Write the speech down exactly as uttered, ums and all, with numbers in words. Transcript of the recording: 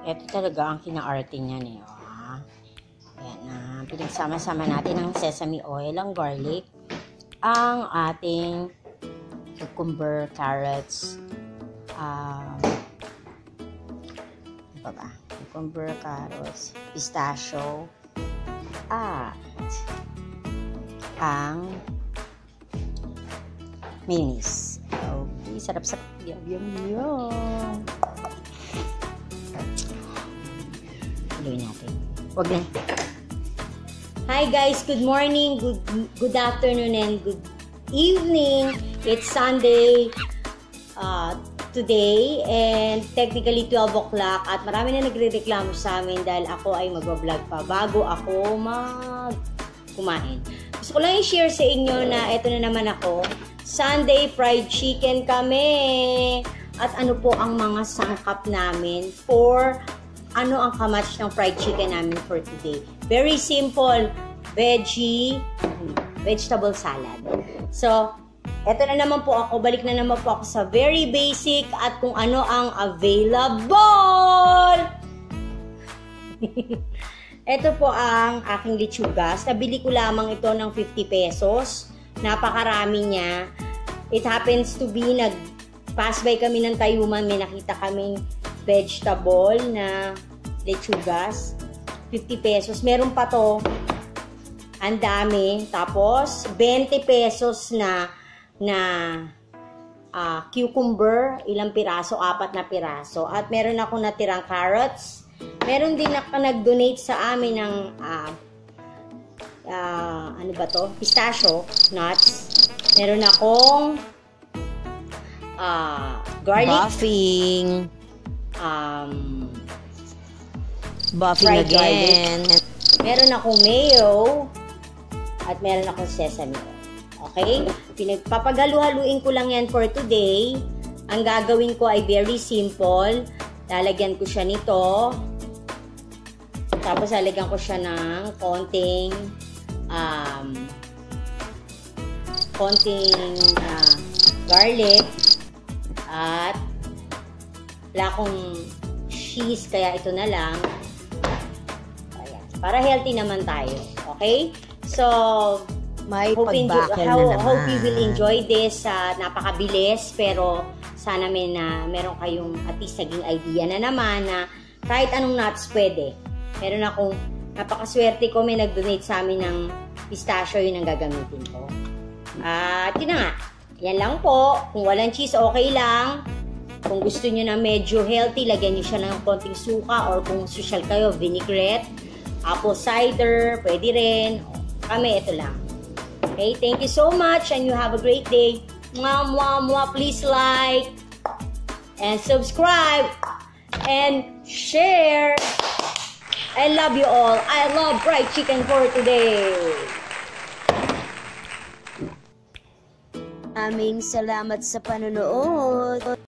Ito talaga ang kinaarte niya eh. Oh. Ayan na. Pinagsama-sama natin ang sesame oil, ang garlic, ang ating cucumber, carrots, um, ano pa ba? Cucumber, carrots, pistachio, at ang mayonnaise. Okay, sarap-sarap. Yum, yum, yum. Haluin natin. Huwag na. Hi guys, good morning, good good afternoon, and good evening. It's Sunday uh, today, and technically twelve o'clock, at marami na nagre-reklamo sa amin dahil ako ay mag-vlog pa bago ako mag kumain. Gusto ko lang i-share sa inyo na eto na naman ako. Sunday fried chicken kami. At ano po ang mga sangkap namin for ano ang kamatch ng fried chicken namin for today. Very simple. Veggie, vegetable salad. So, eto na naman po ako. Balik na naman po ako sa very basic at kung ano ang available. Ito po ang aking lechugas. Nabili ko lamang ito ng fifty pesos. Napakarami niya. It happens to be, nag-pass by kami ng Tayuman. May nakita kaming vegetable na lechugas. fifty pesos. Meron pa to. Ang dami. Tapos, twenty pesos na na uh, cucumber. Ilang piraso? Apat na piraso. At meron ako natirang carrots. Meron din ako nag-donate sa amin ng uh, uh, ano ba to? Pistachio nuts. Meron akong uh, garlic. Buffing. Um, Buffing again. Garlic. Meron akong mayo. At meron akong sesame oil. Okay? Pinagpapagalu-haluin ko lang yan for today. Ang gagawin ko ay very simple. Lalagyan ko siya nito. Tapos lalagyan ko siya ng konting um, konting uh, garlic. At wala akong cheese, kaya ito na lang. Ayan. Para healthy naman tayo. Okay? So, may hope, pagbakal how, na naman. Hope you will enjoy this. Uh, napakabilis, pero sana may na meron kayong at least naging idea na naman na kahit anong nuts pwede. Meron akong, napakaswerte ko, may nag-donate sa amin ng pistachio, yun ang gagamitin ko. At uh, yun na nga. Yan lang po. Kung walang cheese, okay lang. Kung gusto nyo na medyo healthy, lagyan nyo siya ng konting suka, or kung social kayo, vinaigrette, apple cider, pwede rin. Kami, ito lang. Okay, thank you so much and you have a great day. Mwah, mwah, mwah. Please like and subscribe and share. I love you all. I love fried chicken for today. Aming salamat sa panonood.